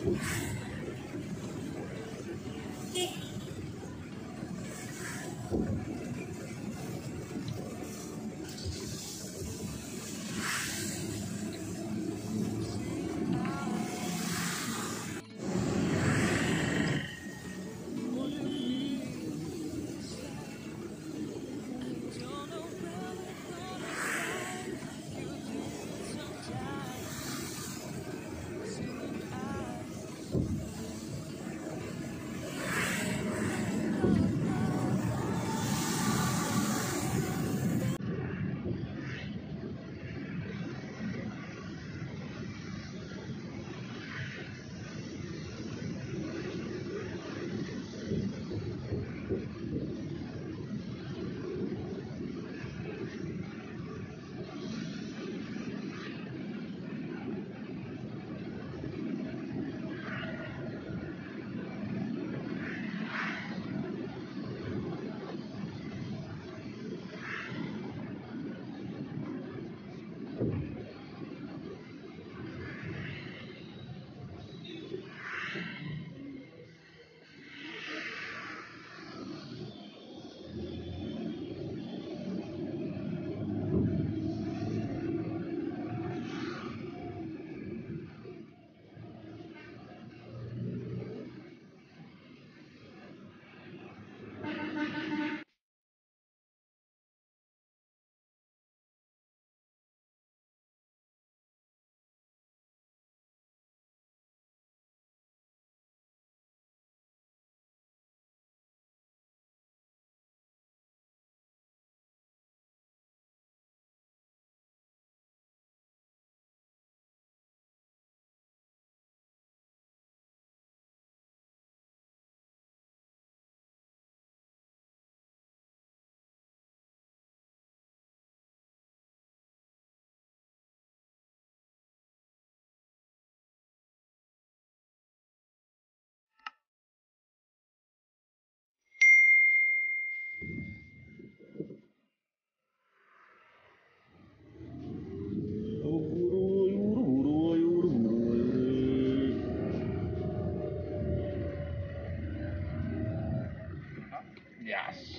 Yes.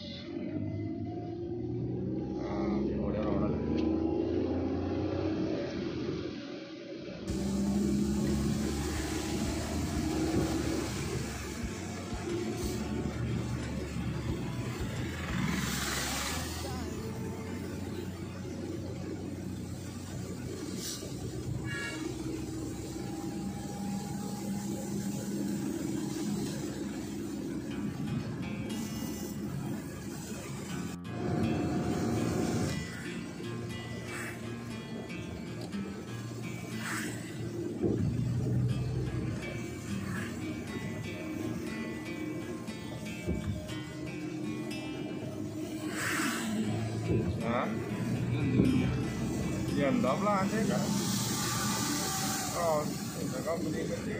ഇവിടെ റോഡല്ല. Hả? Giờ đó là thế cả. Phải có đi cái gì.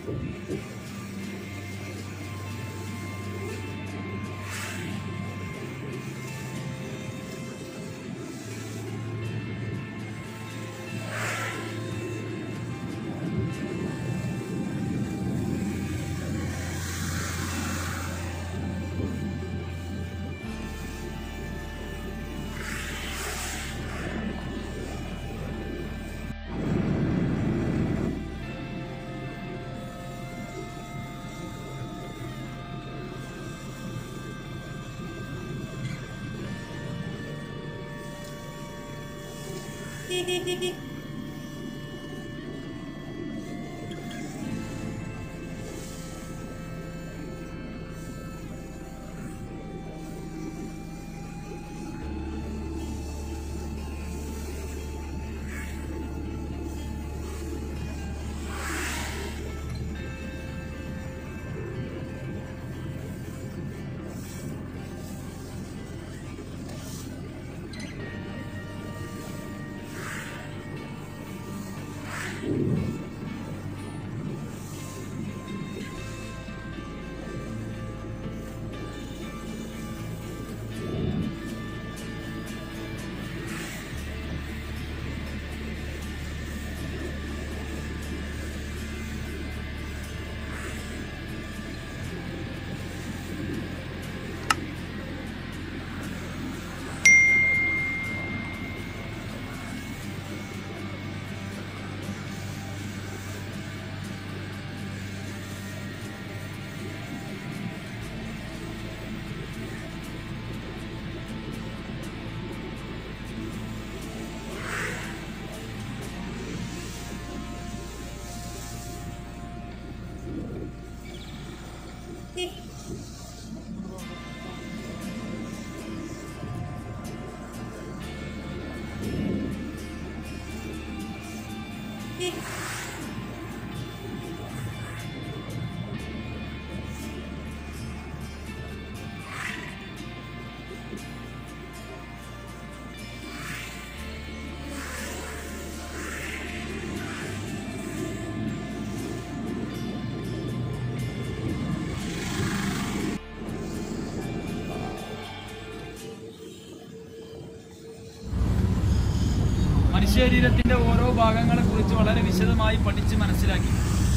ശരീരത്തിന്റെ ഓരോ ഭാഗങ്ങളെ കുറിച്ച് വളരെ വിശദമായി പഠിച്ച് മനസ്സിലാക്കി.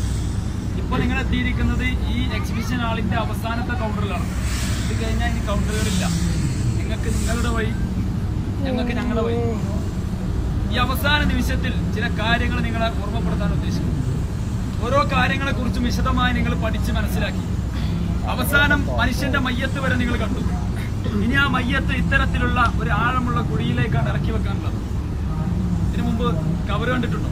ഇപ്പോൾ നിങ്ങൾ എത്തിയിരിക്കുന്നത് ഈ എക്സിബിഷൻ ഹാളിന്റെ അവസാനത്തെ കൗണ്ടറിലാണ്. ഇത് കഴിഞ്ഞാൽ ഇനി കൗണ്ടറുകളില്ല. നിങ്ങൾക്ക് നിങ്ങളുടെ വഴി, ഞങ്ങൾക്ക് ഞങ്ങളുടെ വഴി. ഈ അവസാന നിമിഷത്തിൽ ചില കാര്യങ്ങൾ നിങ്ങളെ ഓർമ്മപ്പെടുത്താൻ ഉദ്ദേശിക്കുന്നു. ഓരോ കാര്യങ്ങളെ കുറിച്ചും വിശദമായി നിങ്ങൾ പഠിച്ച് മനസ്സിലാക്കി. അവസാനം മനുഷ്യന്റെ മയ്യത്ത് വരെ നിങ്ങൾ കണ്ടു. ഇനി ആ മയ്യത്ത് ഇത്തരത്തിലുള്ള ഒരു ആഴമുള്ള കുഴിയിലേക്കാണ് ഇറക്കി വെക്കാനുള്ളത്. ഇതിനു മുമ്പ് കവർ കണ്ടിട്ടുണ്ടോ?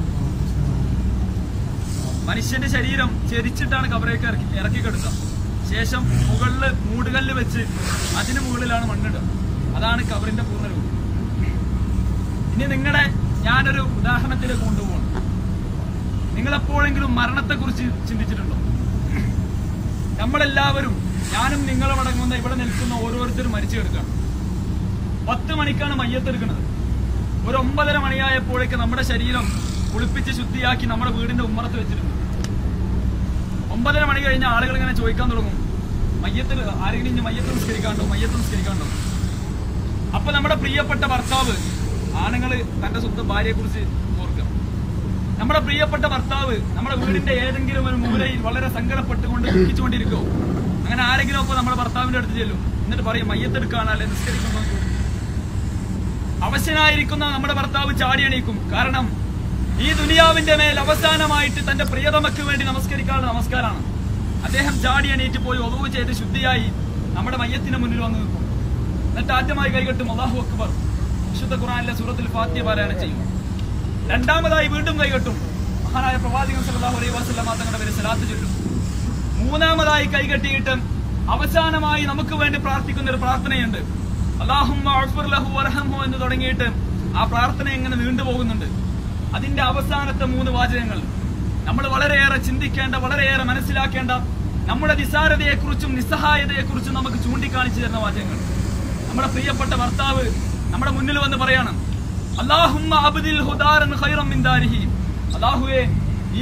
മനുഷ്യന്റെ ശരീരം ചെരിച്ചിട്ടാണ് കവറേക്ക് ഇറക്കി കിടക്കുക. ശേഷം മുകളിൽ മൂടുകല്ല് വെച്ച് അതിന് മുകളിലാണ് മണ്ണിടുക. അതാണ് കവറിന്റെ പൂർണ്ണരൂപം. ഇനി ഞാനൊരു ഉദാഹരണത്തിലേക്ക് കൊണ്ടുപോകണം. നിങ്ങളെപ്പോഴെങ്കിലും മരണത്തെക്കുറിച്ച് ചിന്തിച്ചിട്ടുണ്ടോ? നമ്മളെല്ലാവരും, ഞാനും നിങ്ങളും അടങ്ങുന്ന ഇവിടെ നിൽക്കുന്ന ഓരോരുത്തരും മരിച്ചു കിടക്കുകയാണ്. 10 മണിക്കാണ് മയ്യത്തെടുക്കുന്നത്. ഒരു 9:30 മണിയായപ്പോഴേക്ക് നമ്മുടെ ശരീരം കുളിപ്പിച്ച് ശുദ്ധിയാക്കി നമ്മുടെ വീടിന്റെ ഉമ്മറത്ത് വെച്ചിരുന്നു. 9:30 മണി കഴിഞ്ഞ ആളുകൾ ഇങ്ങനെ ചോദിക്കാൻ തുടങ്ങും, മയ്യത്തിൽ ആരെങ്കിലും ഇനി മയ്യത്ത് നിസ്കരിക്കാണ്ടോ? അപ്പൊ നമ്മുടെ പ്രിയപ്പെട്ട ഭർത്താവ്, ആണുങ്ങള് തന്റെ സ്വന്തം ഭാര്യയെ കുറിച്ച് ഓർക്കുക. നമ്മുടെ പ്രിയപ്പെട്ട ഭർത്താവ് നമ്മുടെ വീടിന്റെ ഏതെങ്കിലും ഒരു മൂലയിൽ വളരെ സങ്കടപ്പെട്ടുകൊണ്ട് ദുഃഖിച്ചുകൊണ്ടിരിക്കുമോ? അങ്ങനെ ആരെങ്കിലും അപ്പൊ നമ്മുടെ ഭർത്താവിന്റെ അടുത്ത് ചെല്ലും. എന്നിട്ട് പറയും, മയ്യത്തെടുക്കാണ് അല്ലെ നിസ്കരിക്കുന്നു. അവശനായിരിക്കുന്ന നമ്മുടെ ഭർത്താവ് ചാടിയണീക്കും. കാരണം ഈ ദുനിയാവിന്റെ മേൽ അവസാനമായിട്ട് തന്റെ പ്രിയതമക്ക് വേണ്ടി നമസ്കരിക്കാനുള്ള നമസ്കാരമാണ്. അദ്ദേഹം ചാടിയണീറ്റ് പോയി ഒളവ് ചെയ്ത് ശുദ്ധിയായി നമ്മുടെ മയ്യത്തിന് മുന്നിൽ വന്ന് നിൽക്കും. എന്നിട്ട് ആദ്യമായി കൈകെട്ടും അല്ലാഹു അക്ബർ, വിശുദ്ധ ഖുർആനിലെ സൂറത്തുൽ ഫാത്തിഹ പാരായണം ചെയ്യും. രണ്ടാമതായി വീണ്ടും കൈകെട്ടും, മഹാനായ പ്രവാചകൻ സല്ലല്ലാഹു അലൈഹി വസല്ലം തങ്ങളുടെ പേരിൽ സലാത്ത് ചൊല്ലും. മൂന്നാമതായി കൈകെട്ടിയിട്ട് അവസാനമായി നമുക്ക് വേണ്ടി പ്രാർത്ഥിക്കുന്ന ഒരു പ്രാർത്ഥനയുണ്ട്, അല്ലാഹുമ്മ അഗ്ഫിർ ലഹു വർഹംഹു എന്ന് തുടങ്ങിയിട്ട് ആ പ്രാർത്ഥന എങ്ങനെ നീണ്ടുപോകുന്നുണ്ട്. അതിന്റെ അവസാനത്തെ 3 വാചകങ്ങൾ നമ്മൾ വളരെയേറെ ചിന്തിക്കേണ്ട, വളരെയേറെ മനസ്സിലാക്കേണ്ട, നമ്മുടെ നിസ്സാരതയെക്കുറിച്ചും നിസ്സഹായതയെക്കുറിച്ചും നമുക്ക് ചൂണ്ടിക്കാണിച്ചു തരുന്ന വാചകങ്ങൾ. നമ്മുടെ പ്രിയപ്പെട്ട ഭർത്താവ് നമ്മുടെ മുന്നിൽ വന്ന് പറയാണ്, അല്ലാഹുമ്മ അബ്ദിൽ ഹുദാറൻ ഖൈറൻ മിൻ ദാരിഹി, അല്ലാഹുവേ ഈ വീട്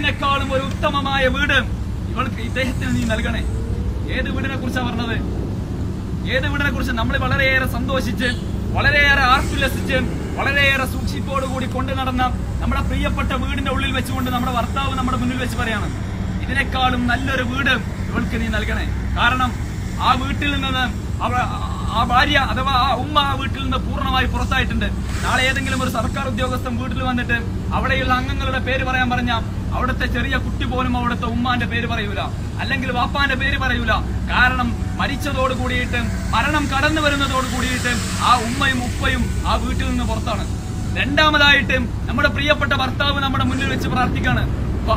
ഇതിനേക്കാളും ഒരു ഉത്തമമായ വീട് ഇവൾക്ക് ഇദ്ദേഹത്തിന് നീ നൽകണേ. ഏത് വീടിനെ കുറിച്ചാണ് പറഞ്ഞത്? ഏത് വീടിനെ കുറിച്ച്? നമ്മൾ വളരെയേറെ സന്തോഷിച്ച്, വളരെയേറെ ആർത്തുല്ലസിച്ച്, വളരെയേറെ സൂക്ഷിപ്പോടുകൂടി കൊണ്ടു നടന്ന നമ്മുടെ പ്രിയപ്പെട്ട വീടിന്റെ ഉള്ളിൽ വെച്ചുകൊണ്ട് നമ്മുടെ ഭർത്താവ് നമ്മുടെ മുന്നിൽ വെച്ച് പറയാണ്, ഇതിനേക്കാളും നല്ലൊരു വീട് ഇവൾക്ക് നീ നൽകണേ. കാരണം ആ വീട്ടിൽ നിന്ന് ആ ഭാര്യ അഥവാ ആ ഉമ്മ ആ വീട്ടിൽ നിന്ന് പൂർണ്ണമായി പുറത്തായിട്ടുണ്ട്. നാളെ ഏതെങ്കിലും ഒരു സർക്കാർ ഉദ്യോഗസ്ഥൻ വീട്ടിൽ വന്നിട്ട് അവിടെയുള്ള അംഗങ്ങളുടെ പേര് പറയാൻ പറഞ്ഞാൽ അവിടുത്തെ ചെറിയ കുട്ടി പോലും അവിടുത്തെ ഉമ്മാന്റെ പേര് പറയൂല, അല്ലെങ്കിൽ വാപ്പാന്റെ പേര് പറയൂല. കാരണം മരിച്ചതോട് കൂടിയിട്ട്, മരണം കടന്നു വരുന്നതോട് കൂടിയിട്ട് ആ ഉമ്മയും ഉപ്പയും ആ വീട്ടിൽ നിന്ന് പുറത്താണ്. രണ്ടാമതായിട്ട് നമ്മുടെ പ്രിയപ്പെട്ട ഭർത്താവ് നമ്മുടെ മുന്നിൽ വെച്ച് പ്രാർത്ഥിക്കാണ്,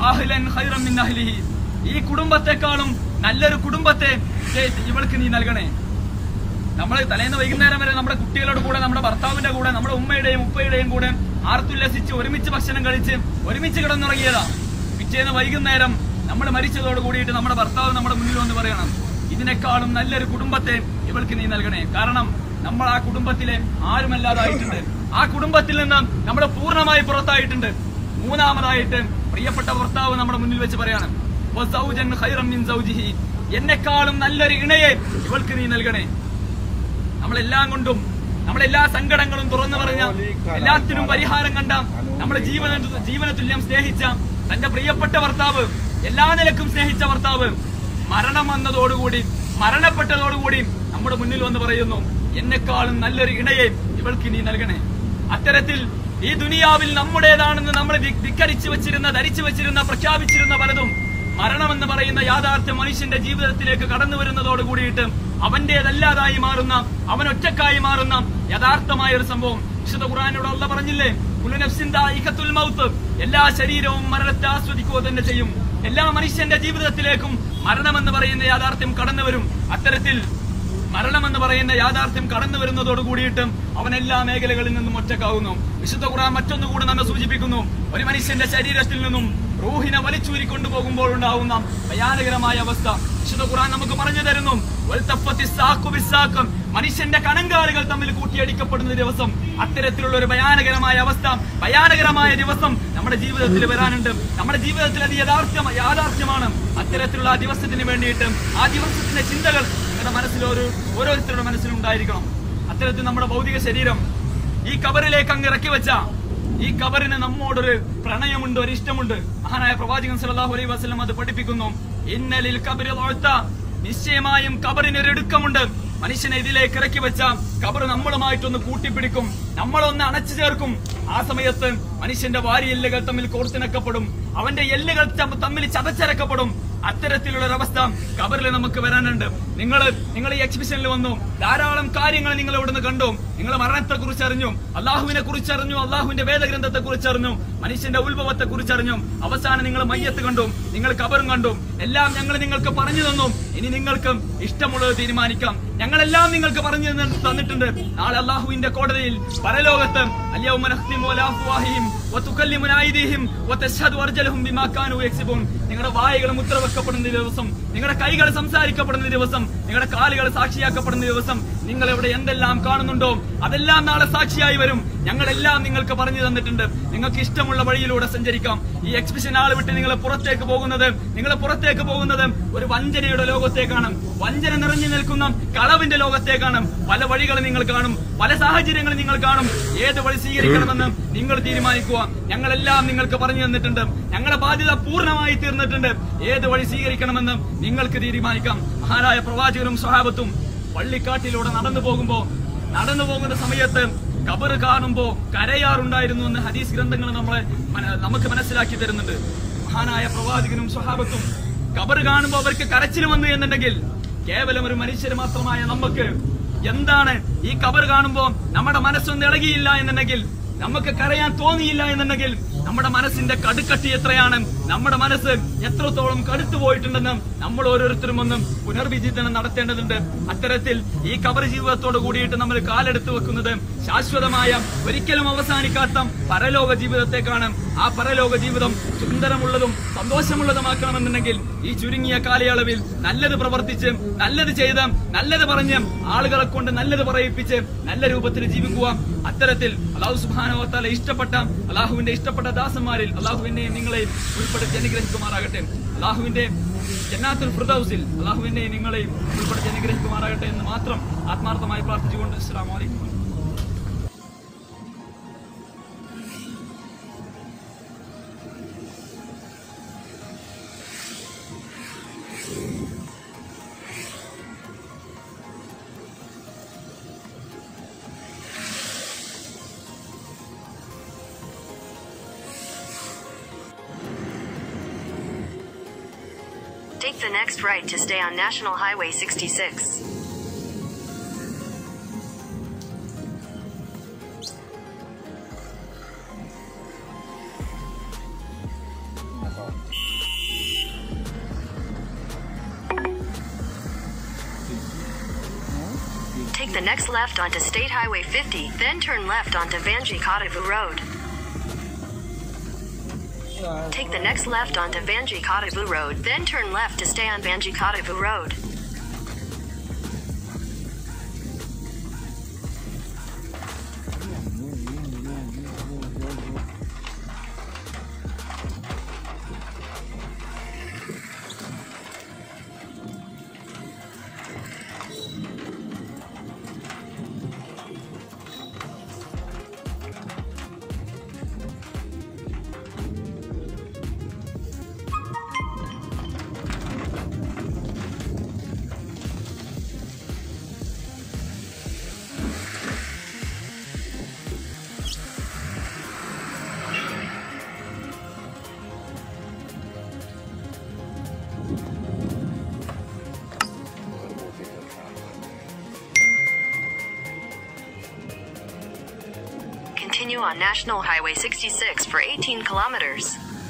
ഈ കുടുംബത്തെക്കാളും നല്ലൊരു കുടുംബത്തെ ഇവൾക്ക് നീ നൽകണേ. നമ്മൾ തലേന്ന് വൈകുന്നേരം വരെ നമ്മുടെ കുട്ടികളുടെ കൂടെ, നമ്മുടെ ഭർത്താവിന്റെ കൂടെ, നമ്മുടെ ഉമ്മയുടെയും ഉപ്പയുടെയും കൂടെ ആർത്തുല്ലസിച്ച് ഒരുമിച്ച് ഭക്ഷണം കഴിച്ച് ഒരുമിച്ച് കിടന്നുറങ്ങിയതാ. പിറ്റേന്ന് വൈകുന്നേരം നമ്മൾ മരിച്ചതോട് കൂടിയിട്ട് നമ്മുടെ ഭർത്താവ് നമ്മുടെ മുന്നിൽ വന്ന് പറയണം, ഇതിനേക്കാളും നല്ലൊരു കുടുംബത്തെ ഇവൾക്ക് നീ നൽകണേ. കാരണം നമ്മൾ ആ കുടുംബത്തിലെ ആരുമല്ലാതായിട്ടുണ്ട്, ആ കുടുംബത്തിൽ നിന്ന് നമ്മൾ പൂർണ്ണമായി പുറത്തായിട്ടുണ്ട്. മൂന്നാമതായിട്ട് പ്രിയപ്പെട്ട ഭർത്താവ് നമ്മുടെ മുന്നിൽ വെച്ച് പറയാണ്, എന്നെക്കാളും നല്ലൊരു ഇണയെ ഇവൾക്ക് നീ നൽകണേ. നമ്മളെല്ലാം കൊണ്ടും നമ്മളെല്ലാ സങ്കടങ്ങളും തുറന്നു പറഞ്ഞ, എല്ലാത്തിനും പരിഹാരം കണ്ട, നമ്മളെ ജീവന തുല്യം സ്നേഹിച്ച തന്റെ പ്രിയപ്പെട്ട ഭർത്താവ്, എല്ലാ നിലക്കും സ്നേഹിച്ച ഭർത്താവ് മരണം വന്നതോടുകൂടി, മരണപ്പെട്ടതോടുകൂടി നമ്മുടെ മുന്നിൽ വന്ന് പറയുന്നു, എന്നെക്കാളും നല്ലൊരു ഇണയെ ഇവൾക്ക് നീ നൽകണേ. അത്തരത്തിൽ ഈ ദുനിയാവിൽ നമ്മുടേതാണെന്ന് നമ്മൾ ധിക്കരിച്ചു വെച്ചിരുന്ന, ധരിച്ചു വെച്ചിരുന്ന, പ്രഖ്യാപിച്ചിരുന്ന പലതും മരണമെന്ന് പറയുന്ന യാഥാർത്ഥ്യം മനുഷ്യന്റെ ജീവിതത്തിലേക്ക് കടന്നു വരുന്നതോട് കൂടിയിട്ട് അവന്റേതല്ലാതായി മാറുന്ന, അവൻ ഒറ്റക്കായി മാറുന്ന യഥാർത്ഥമായ ഒരു സംഭവം വിശുദ്ധ ഖുർആനിലൂടെ അല്ലാഹു പറഞ്ഞില്ലേ, കുല്ലു നഫ്സിൻ ദായിഖത്തുൽ മൗത്ത്, എല്ലാ ശരീരവും മരണത്തെ ആസ്വദിക്കുക തന്നെ ചെയ്യും. എല്ലാ മനുഷ്യന്റെ ജീവിതത്തിലേക്കും മരണമെന്ന് പറയുന്ന യാഥാർത്ഥ്യം കടന്നു വരും. അത്തരത്തിൽ മരണമെന്ന് പറയുന്ന യാഥാർത്ഥ്യം കടന്നു വരുന്നതോട് കൂടിയിട്ട് അവൻ എല്ലാ മേഖലകളിൽ നിന്നും ഒറ്റക്കാവുന്നു. വിശുദ്ധ ഖുർആൻ മറ്റൊന്നുകൂടെ നമ്മെ സൂചിപ്പിക്കുന്നു, ഒരു മനുഷ്യന്റെ ശരീരത്തിൽ നിന്നും റൂഹിനെ വലിച്ചൂരി കൊണ്ടുപോകുമ്പോൾ ഉണ്ടാവുന്ന ഭയാനകരമായ അവസ്ഥ വിശുദ്ധ ഖുർആൻ നമുക്ക് പറഞ്ഞു തരുന്നു. മനുഷ്യന്റെ കണങ്കാലുകൾ തമ്മിൽ കൂട്ടിയടിക്കപ്പെടുന്ന ദിവസം, അത്തരത്തിലുള്ള ഒരു ഭയാനകരമായ അവസ്ഥ, ഭയാനകരമായ ദിവസം നമ്മുടെ ജീവിതത്തിൽ വരാനുണ്ട്. നമ്മുടെ ജീവിതത്തിൽ അത് യാഥാർത്ഥ്യമാണ്. അത്തരത്തിലുള്ള ആ ദിവസത്തിന് വേണ്ടിയിട്ട്, ആ ദിവസത്തിന്റെ ചിന്തകൾ നിങ്ങളുടെ മനസ്സിൽ ഓരോരുത്തരുടെ മനസ്സിലുണ്ടായിരിക്കണം. അത്തരത്തിൽ നമ്മുടെ ഭൗതിക ശരീരം ഈ കബറിലേക്ക് അങ്ങ് ഇറക്കി വെച്ച ഈ കബറിന് നമ്മോടൊരു പ്രണയമുണ്ട്, ഒരു ഇഷ്ടമുണ്ട്. മഹാനായ പ്രവാചകൻ സല്ലല്ലാഹു അലൈഹി വസല്ലം അത് പഠിപ്പിക്കുന്നു. ഇന്നലിൽ ഖബറി ളഅത്ത, നിശ്ചയമായും കബറിനൊരു ഇടുക്കമുണ്ട്. മനുഷ്യനെ ഇതിലേക്ക് ഇറക്കി വെച്ച കബർ നമ്മളുമായിട്ടൊന്ന് കൂട്ടിപ്പിടിക്കും, നമ്മളൊന്ന് അണച്ചു ചേർക്കും. ആ സമയത്ത് മനുഷ്യന്റെ വാരിയെല്ലുകൾ തമ്മിൽ കോർത്തിണക്കപ്പെടും, അവന്റെ എല്ലുകൾ തമ്മിൽ ചതച്ചരക്കപ്പെടും. അത്തരത്തിലുള്ള ഒരവസ്ഥ കബറിൽ നമുക്ക് വരാനുണ്ട്. നിങ്ങൾ ഈ എക്സിബിഷനിൽ വന്നു, ധാരാളം കാര്യങ്ങൾ നിങ്ങൾ ഇവിടുന്ന് കണ്ടു. നിങ്ങൾ മരണത്തെ കുറിച്ച് അറിഞ്ഞു, അള്ളാഹുവിനെ കുറിച്ച് അറിഞ്ഞു, അള്ളാഹുവിന്റെ വേദഗ്രന്ഥത്തെ കുറിച്ച് അറിഞ്ഞു, മനുഷ്യന്റെ ഉത്ഭവത്തെ കുറിച്ച് അറിഞ്ഞു. അവസാനം നിങ്ങൾ മയ്യത്ത് കണ്ടു, നിങ്ങൾ കബറും കണ്ടു. എല്ലാം ഞങ്ങൾ നിങ്ങൾക്ക് പറഞ്ഞു തന്നു. ഇനി നിങ്ങൾക്ക് ഇഷ്ടമുള്ളത് തീരുമാനിക്കാം. ഞങ്ങളെല്ലാം നിങ്ങൾക്ക് പറഞ്ഞു തന്നിട്ടുണ്ട്. നാളെ അള്ളാഹുവിന്റെ കോടതിയിൽ പരലോകത്ത് അൽയൗമ നഖ്തിമു അലാ അഫ്വാഹിഹിം വതുകല്ലിമുനാ ഐദീഹിം വതശ്ഹദു അർജലുഹും ബിമാ കാനൂ യക്സിബൂൻ. നിങ്ങളുടെ വായകൾ മുദ്രവെക്കപ്പെടുന്ന ദിവസം, നിങ്ങളുടെ കൈകൾ സംസാരിക്കപ്പെടുന്ന ദിവസം, നിങ്ങളുടെ കാലുകൾ സാക്ഷിയാക്കപ്പെടുന്ന ദിവസം, നിങ്ങൾ ഇവിടെ എന്തെല്ലാം കാണുന്നുണ്ടോ അതെല്ലാം നാളെ സാക്ഷിയായി വരും. ഞങ്ങളെല്ലാം നിങ്ങൾക്ക് പറഞ്ഞു തന്നിട്ടുണ്ട്. നിങ്ങൾക്ക് ഇഷ്ടമുള്ള വഴിയിലൂടെ സഞ്ചരിക്കാം. ഈ എക്സിബിഷൻ ആൾ വിട്ട് നിങ്ങൾ പുറത്തേക്ക് പോകുന്നത് ഒരു വഞ്ചനയുടെ ലോകത്തേക്കാണ്, വഞ്ചന നിറഞ്ഞു നിൽക്കുന്ന കളവിന്റെ ലോകത്തേക്കാണ്. പല വഴികൾ നിങ്ങൾ കാണും, പല സാഹചര്യങ്ങൾ നിങ്ങൾ കാണും. ഏത് വഴി സ്വീകരിക്കണമെന്ന് നിങ്ങൾ തീരുമാനിക്കുക. ഞങ്ങളെല്ലാം നിങ്ങൾക്ക് പറഞ്ഞു തന്നിട്ടുണ്ട്. ഞങ്ങളുടെ ബാധ്യത പൂർണ്ണമായി തീർന്നിട്ടുണ്ട്. ഏത് വഴി സ്വീകരിക്കണമെന്ന് നിങ്ങൾക്ക് തീരുമാനിക്കാം. മഹാനായ പ്രവാചകരും സ്വഹാബത്തും പള്ളിക്കാട്ടിലൂടെ നടന്നു പോകുന്ന സമയത്ത് കബർ കാണുമ്പോ കരയാറുണ്ടായിരുന്നു എന്ന് ഹദീസ് ഗ്രന്ഥങ്ങൾ നമുക്ക് മനസ്സിലാക്കി തരുന്നുണ്ട്. മഹാനായ പ്രവാചകനും സ്വഹാബത്തും കബർ കാണുമ്പോ അവർക്ക് കരച്ചിൽ വന്നു എന്നുണ്ടെങ്കിൽ, കേവലം ഒരു മനുഷ്യര് മാത്രമായ നമുക്ക് എന്താണ് ഈ കബർ കാണുമ്പോ നമ്മുടെ മനസ്സൊന്നും ഇളകിയില്ല എന്നുണ്ടെങ്കിൽ, നമുക്ക് കരയാൻ തോന്നിയില്ല എന്നുണ്ടെങ്കിൽ, നമ്മുടെ മനസ്സിന്റെ കടുക്കട്ടി എത്രയാണ്, നമ്മുടെ മനസ്സ് എത്രത്തോളം കടുത്തു പോയിട്ടുണ്ടെന്ന് നമ്മൾ ഓരോരുത്തരും ഒന്നും പുനർവിചിന്തനം നടത്തേണ്ടതുണ്ട്. അത്തരത്തിൽ ഈ കബർ ജീവിതത്തോട് കൂടിയിട്ട് നമ്മൾ കാലെടുത്ത് വെക്കുന്നത് ശാശ്വതമായ, ഒരിക്കലും അവസാനിക്കാത്ത പരലോക ജീവിതത്തെക്കാണ്. ആ പരലോക ജീവിതം സുന്ദരമുള്ളതും സന്തോഷമുള്ളതുമാക്കണമെന്നുണ്ടെങ്കിൽ ഈ ചുരുങ്ങിയ കാലയളവിൽ നല്ലത് പ്രവർത്തിച്ച്, നല്ലത് ചെയ്ത്, നല്ലത് പറഞ്ഞ്, ആളുകളെ കൊണ്ട് നല്ലത് പറയിപ്പിച്ച് നല്ല രൂപത്തിൽ ജീവിക്കുക. അത്തരത്തിൽ അല്ലാഹു സുബ്ഹാനഹു വ തആല ഇഷ്ടപ്പെട്ട, അല്ലാഹുവിന്റെ ഇഷ്ടപ്പെട്ട ദാസന്മാരിൽ അല്ലാഹു എന്നെയും നിങ്ങളെയും ഉൾപ്പെടുത്തി ഉൾപ്പെടുത്തി അനുഗ്രഹിക്കുമാറാകട്ടെ. അള്ളാഹുവിന്റെ ജന്നാത്തുൽ ഫിർദൗസിൽ അള്ളാഹുവിനെയും നിങ്ങളെയും ഉൾപ്പെടുത്തി അനുഗ്രഹിക്കുമാറാകട്ടെ എന്ന് മാത്രം ആത്മാർത്ഥമായി പ്രാർത്ഥിച്ചുകൊണ്ട് അസ്സലാമു അലൈക്കും. Take the next right to stay on National Highway 66. Take the next left onto State Highway 50, then turn left onto Vanji Kadavu Road. Take the next left onto Vanji Kadavu Road, then turn left to stay on Vanji Kadavu Road. Continue on National Highway 66 for 18 kilometers.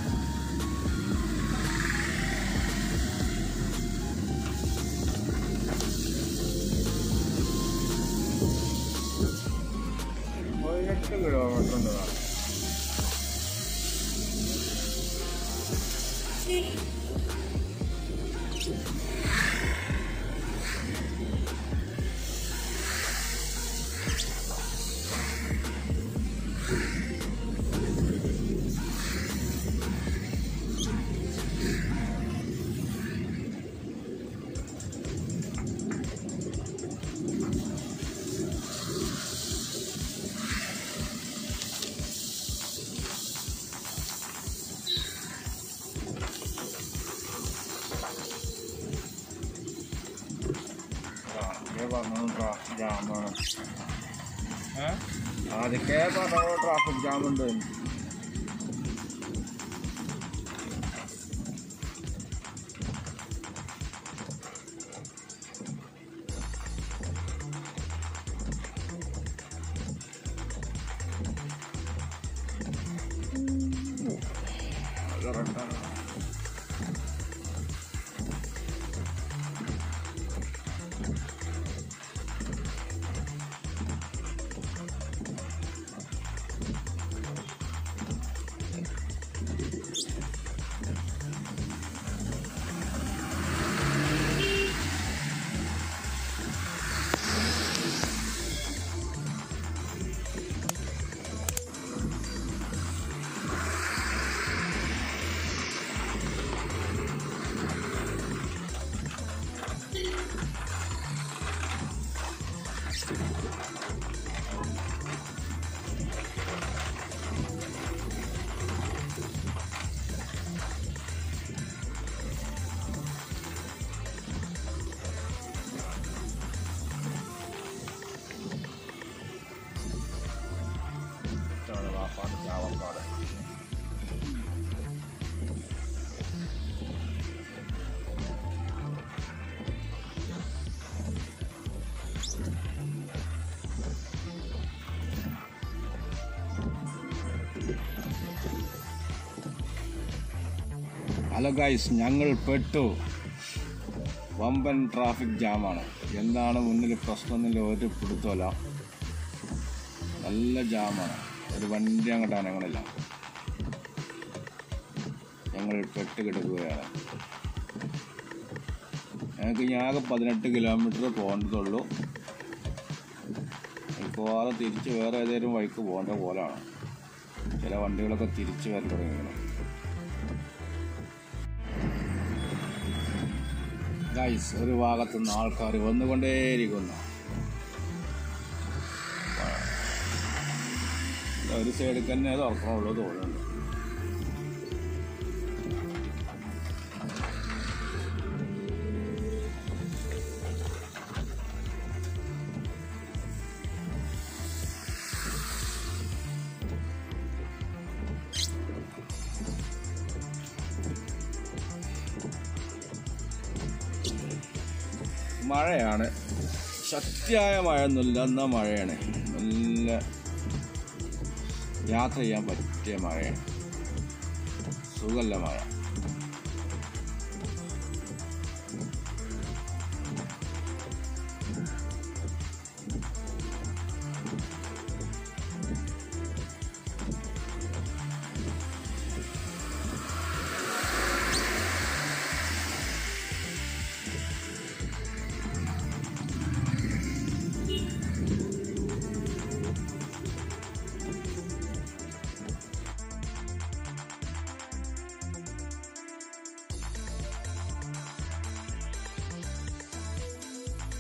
ആദ്യമൊക്കെ പറഞ്ഞ traffic jam ഉണ്ട്. Hello guys, ഞങ്ങൾ പെട്ടു. വമ്പൻ traffic ജാമാണ്. എന്താണ് മുന്നിൽ പ്രശ്നമൊന്നുമില്ല, ഒരു പിടുത്തമല്ല. നല്ല ജാമാണ്. ഒരു വണ്ടി അങ്ങോട്ടാണ് ഞങ്ങളില്ല. ഞങ്ങൾ പെട്ട് കിടക്കുകയാണ്. ഞങ്ങൾക്ക് ആകെ 18 കിലോമീറ്റർ പോകേണ്ടതുള്ളൂ. മിക്കവാറും തിരിച്ച് വേറെ ഏതെങ്കിലും വഴിക്ക് പോകേണ്ട പോലാണ്. ചില വണ്ടികളൊക്കെ തിരിച്ച് വരാൻ തുടങ്ങിയാണ്. ഗൈസ്, ഒരു ഭാഗത്തുനിന്ന് ആൾക്കാർ വന്നുകൊണ്ടേയിരിക്കുന്നു. ഒരു സൈഡിൽ തന്നെ തുറക്കണുള്ളൂ തോന്നുന്നുണ്ട്. മഴയാണ്, ശക്തിയായ മഴയൊന്നുമില്ല, എന്നാൽ മഴയാണ്. നല്ല യാത്ര ചെയ്യാൻ പറ്റിയ മഴയാണ്, സുഖമല്ല മഴ.